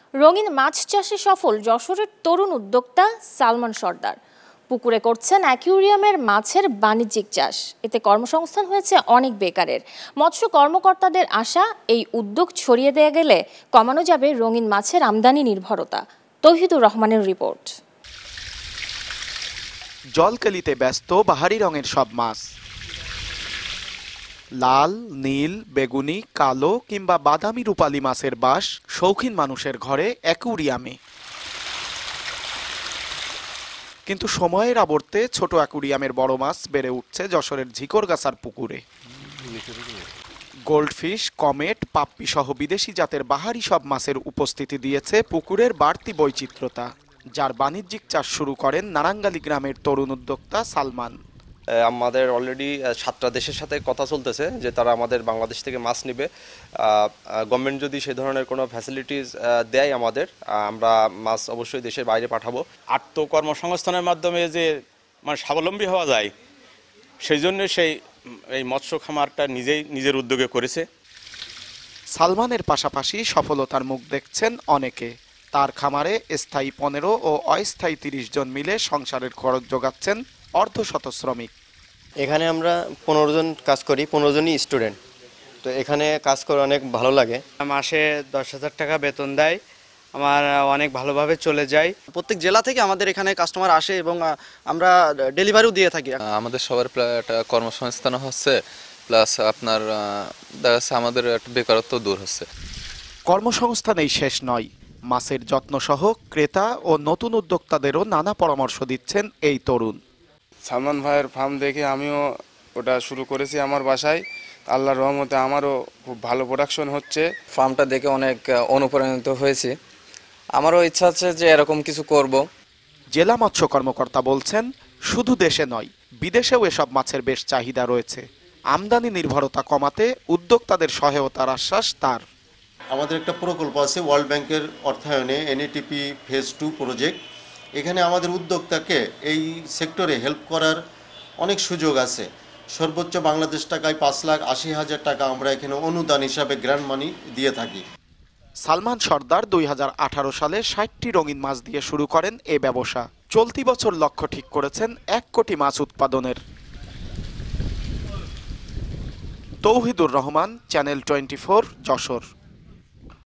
রঙিন মাছ চাষে সফল যশোরের তরুণ উদ্যোক্তা সালমান সর্দার। পুকুরে করছেন অ্যাকুয়ারিয়ামের মাছের বাণিজ্যিক চাষ। এতে কর্মসংস্থান হয়েছে অনেক বেকারের। মৎস্য কর্মকর্তাদের আশা, এই উদ্যোগ ছড়িয়ে দেয়া গেলে কমানো যাবে রঙিন মাছের আমদানি নির্ভরতা। তৌহিদুর রহমানের রিপোর্ট। জলকেলিতে ব্যস্ত বাহারি রঙের সব মাছ, লাল, নীল, বেগুনি, কালো কিংবা বাদামি রূপালী মাছের বাস শৌখিন মানুষের ঘরে অ্যাকুয়ারিয়ামে। কিন্তু সময়ের আবর্তে ছোট অ্যাকুয়ারিয়ামের বড় মাছ বেড়ে উঠছে যশোরের ঝিকরগাছার পুকুরে। গোল্ডফিশ, কমেট, পাপ্পি সহ বিদেশি জাতের বাহারি সব মাছের উপস্থিতি দিয়েছে পুকুরের বাড়তি বৈচিত্র্যতা, যার বাণিজ্যিক চাষ শুরু করেন নারাঙ্গালী গ্রামের তরুণ উদ্যোক্তা সালমান। আমাদের অলরেডি 7টা দেশের সাথে কথা চলতেছে যে তারা আমাদের বাংলাদেশ থেকে মাছ নেবে। গভর্নমেন্ট যদি সে ধরনের কোনো ফ্যাসিলিটিস দেয় আমরা মাছ অবশ্যই দেশের বাইরে পাঠাবো। আত্মকর্মসংস্থানের মাধ্যমে যে স্বাবলম্বী হওয়া যায়, সেই জন্য এই মৎস্য খামারটা নিজের উদ্যোগে করেছে। সালমানের পাশাপাশি সফলতার মুখ দেখছেন অনেকে। তার খামারে স্থায়ী 15 ও অস্থায়ী 30 জন মিলে সংসারের খরচ যোগাচ্ছেন অর্ধশত শ্রমিক। এখানে আমরা 15 জন কাজ করি, 15 জনই স্টুডেন্ট। তো এখানে কাজ করে অনেক ভালো লাগে। মাসে 10,000 টাকা বেতন দেয়, আমার অনেক ভালোভাবে চলে যায়। প্রত্যেক জেলা থেকে আমাদের এখানে কাস্টমার আসে এবং আমরা ডেলিভারিও দিয়ে থাকি। আমাদের সবার কর্মসংস্থান হচ্ছে, প্লাস আপনার দেখা যাচ্ছে আমাদের বেকারত্ব দূর হচ্ছে। কর্মসংস্থান এই শেষ নয়, মাছের যত্ন সহ ক্রেতা ও নতুন উদ্যোক্তাদেরও নানা পরামর্শ দিচ্ছেন এই তরুণ। সালমান ভাইয়ের ফার্ম দেখে আমিও ওটা শুরু করেছি আমার বাসায়। আল্লাহর রহমতে আমারও খুব ভালো প্রোডাকশন হচ্ছে। ফার্মটা দেখে অনেক অনুপ্রাণিত হয়েছি, আমারও ইচ্ছা আছে যে এরকম কিছু করব। জেলা মৎস্য কর্মকর্তা বলছেন, শুধু দেশে নয়, বিদেশেও এসব মাছের বেশ চাহিদা রয়েছে। আমদানি নির্ভরতা কমাতে উদ্যোক্তাদের সহায়তার আশ্বাস তার। আমাদের একটা প্রকল্প আছে ওয়ার্ল্ড ব্যাংকের অর্থায়নে, NATP ফেজ 2 প্রজেক্ট। এখানে আমাদের উদ্যোক্তাকে এই সেক্টরে হেল্প করার অনেক সুযোগ আছে। সর্বোচ্চ বাংলাদেশ টাকায় 5,80,000 টাকা আমরা এখানে অনুদান হিসাবে গ্র্যান্ড মানি দিয়ে থাকি। সালমান সর্দার 2018 সালে 60টি রঙিন মাছ দিয়ে শুরু করেন এ ব্যবসা। চলতি বছর লক্ষ্য ঠিক করেছেন 1 কোটি মাছ উৎপাদনের। তৌহিদুর রহমান, চ্যানেল 24, যশোর।